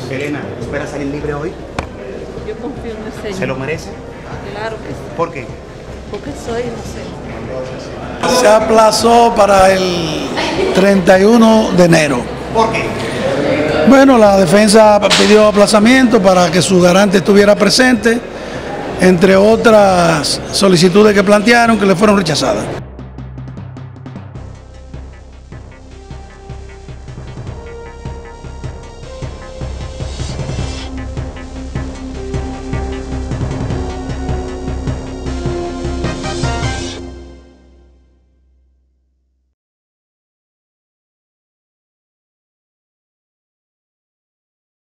Elena, ¿espera salir libre hoy? Yo confío en el Señor. ¿Se lo merece? Claro que sí. ¿Por qué? Porque soy inocente. Se aplazó para el 31 de enero. ¿Por qué? Bueno, la defensa pidió aplazamiento para que su garante estuviera presente, entre otras solicitudes que plantearon que le fueron rechazadas.